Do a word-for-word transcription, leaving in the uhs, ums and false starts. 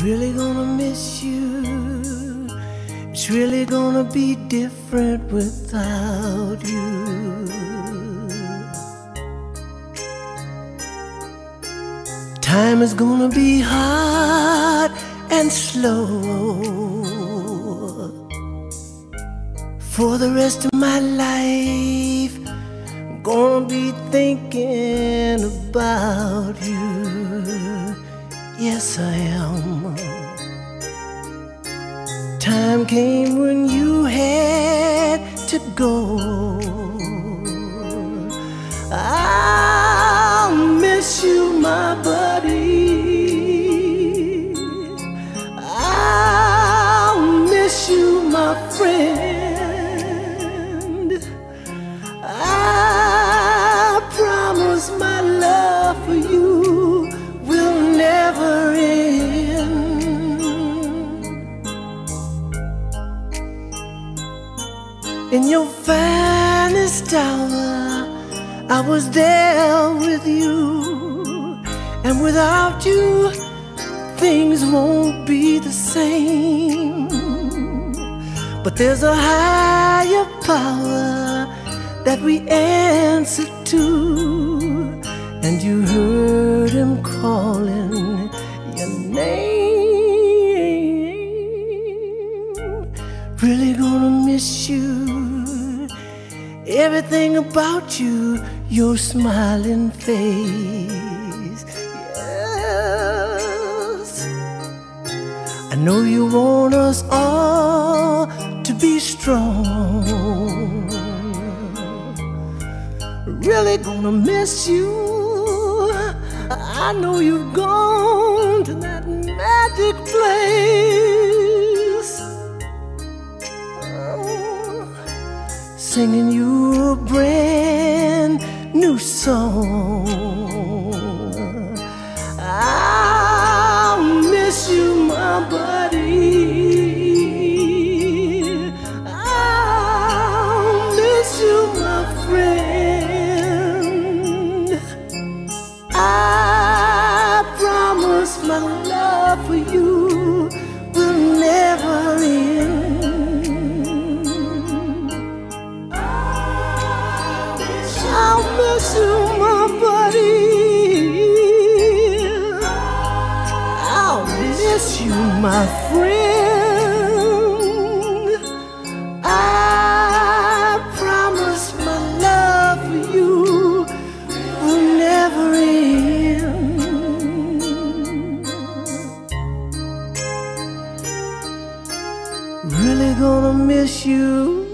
Really gonna miss you. It's really gonna be different without you. Time is gonna be hard and slow for the rest of my life. I'm gonna be thinking about you. Yes, I am. Time came when you had to go. I'll miss you, my buddy. I'll miss you, my friend. I promise my love for you will never end. In your finest hour, I was there with you, and without you, things won't be the same. But there's a higher power that we answer to, and you heard him calling your name. Really gonna miss you. Everything about you, your smiling face. Yes, I know you want us all to be strong. Really gonna miss you. I know you've gone to that magic place, oh, singing you a brand new song. I'll miss you, my buddy. I'll miss you, my friend. I promise my love for you will never end. I'll miss you, my buddy. I'll miss you, my friend. I promise my love for you will never end. Really gonna miss you.